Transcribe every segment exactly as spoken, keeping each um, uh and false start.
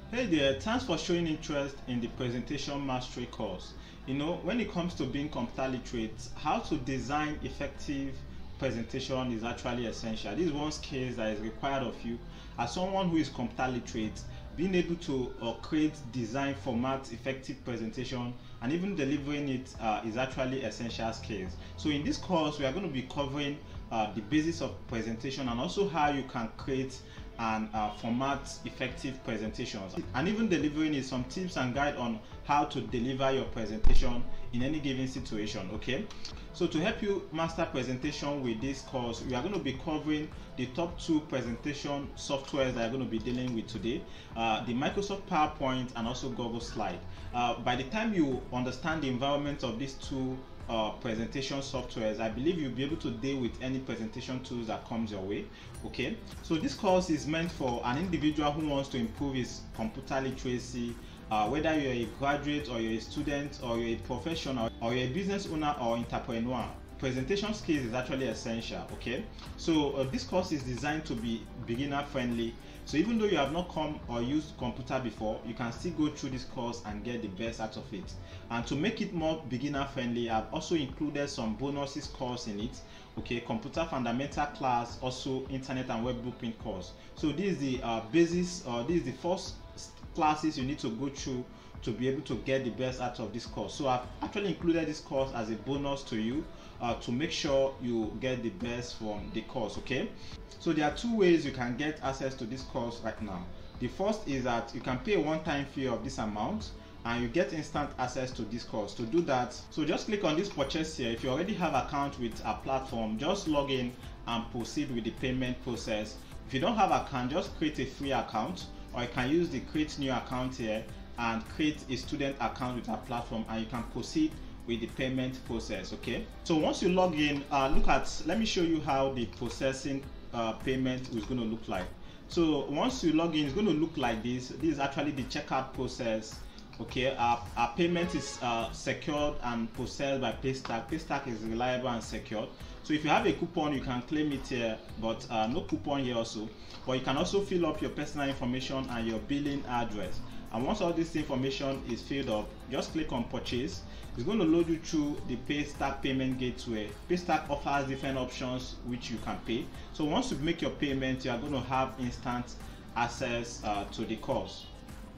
Hey there, thanks for showing interest in the presentation mastery course. You know, when it comes to being computer literate, how to design effective presentation is actually essential. This is one skill that is required of you as someone who is computer literate. Being able to uh, create, design, format effective presentation and even delivering it uh, is actually essential skills. So in this course, we are going to be covering uh, the basis of presentation and also how you can create and uh, format effective presentations, and even delivering is some tips and guide on how to deliver your presentation in any given situation. Okay, so to help you master presentation with this course, we are going to be covering the top two presentation softwares that I'm going to be dealing with today, uh, the Microsoft PowerPoint and also Google Slide. Uh, by the time you understand the environment of these two Uh, presentation softwares, I believe you'll be able to deal with any presentation tools that comes your way. Okay, so this course is meant for an individual who wants to improve his computer literacy, uh, whether you're a graduate or you're a student or you're a professional or you're a business owner or entrepreneur. Presentation skills is actually essential. Okay, so uh, this course is designed to be beginner friendly, so even though you have not come or used computer before, you can still go through this course and get the best out of it. And to make it more beginner friendly, I've also included some bonuses course in it. Okay, computer fundamental class, also internet and web blueprint course. So this is the uh, basis, or uh, this is the first classes you need to go through to be able to get the best out of this course. So I've actually included this course as a bonus to you uh, to make sure you get the best from the course. Okay, so there are two ways you can get access to this course right now. The first is that you can pay a one-time fee of this amount and you get instant access to this course. To do that, so just click on this purchase here. If you already have an account with our platform, just log in and proceed with the payment process. If you don't have an account, just create a free account, or you can use the create new account here and create a student account with our platform, and you can proceed with the payment process. Okay, so once you log in, uh, look at, let me show you how the processing uh, payment is going to look like. So once you log in, it's going to look like this. This is actually the checkout process. Okay, our, our payment is uh, secured and processed by Paystack. Paystack is reliable and secured. So if you have a coupon, you can claim it here, but uh, no coupon here also. But you can also fill up your personal information and your billing address. And once all this information is filled up, just click on purchase. It's going to load you through the Paystack payment gateway. Paystack offers different options which you can pay. So once you make your payment, you are going to have instant access uh, to the course.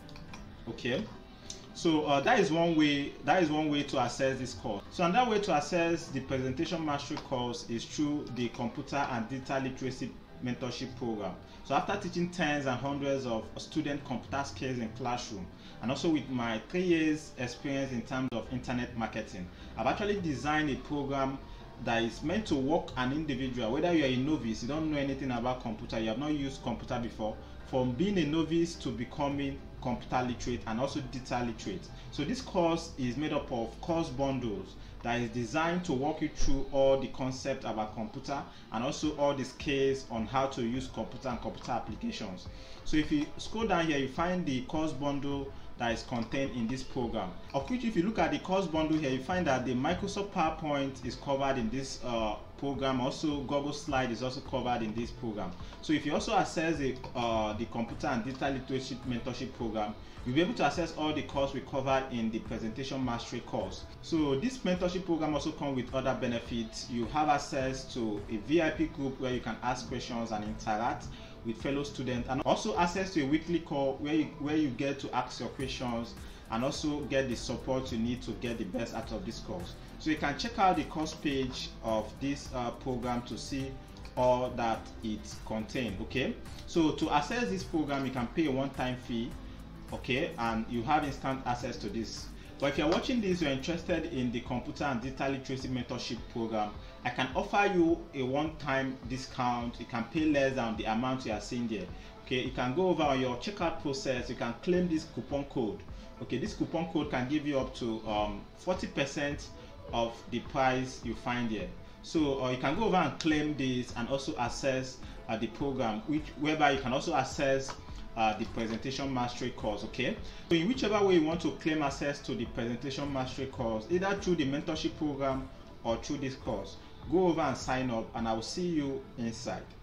Okay. So uh, that is one way. That is one way to access this course. So another way to access the presentation mastery course is through the computer and digital literacy mentorship program. So after teaching tens and hundreds of student computer skills in classroom, and also with my three years experience in terms of internet marketing, I've actually designed a program that is meant to work an individual, whether you are a novice, you don't know anything about computer, you have not used computer before, from being a novice to becoming computer literate and also digital literate. So this course is made up of course bundles that is designed to walk you through all the concepts about computer and also all the skills on how to use computer and computer applications. So if you scroll down here, you find the course bundle that is contained in this program, of which if you look at the course bundle here, you find that the Microsoft PowerPoint is covered in this uh, program. Also Google Slide is also covered in this program. So if you also access the, uh, the computer and digital literacy mentorship program, you'll be able to access all the course we covered in the presentation mastery course. So this mentorship program also comes with other benefits. You have access to a V I P group where you can ask questions and interact with fellow students, and also access to a weekly call where you, where you get to ask your questions and also get the support you need to get the best out of this course. So you can check out the course page of this uh, program to see all that it contains. Okay, so to access this program, you can pay a one-time fee, okay, and you have instant access to this. But if you're watching this, you're interested in the computer and digital literacy mentorship program, I can offer you a one-time discount. You can pay less than the amount you are seeing there. Okay, you can go over on your checkout process, you can claim this coupon code. Okay, this coupon code can give you up to um, forty percent of the price you find here. So uh, you can go over and claim this and also access uh, the program, which whereby you can also access Uh, the presentation mastery course. Okay, so in whichever way you want to claim access to the presentation mastery course, either through the mentorship program or through this course, go over and sign up and I will see you inside.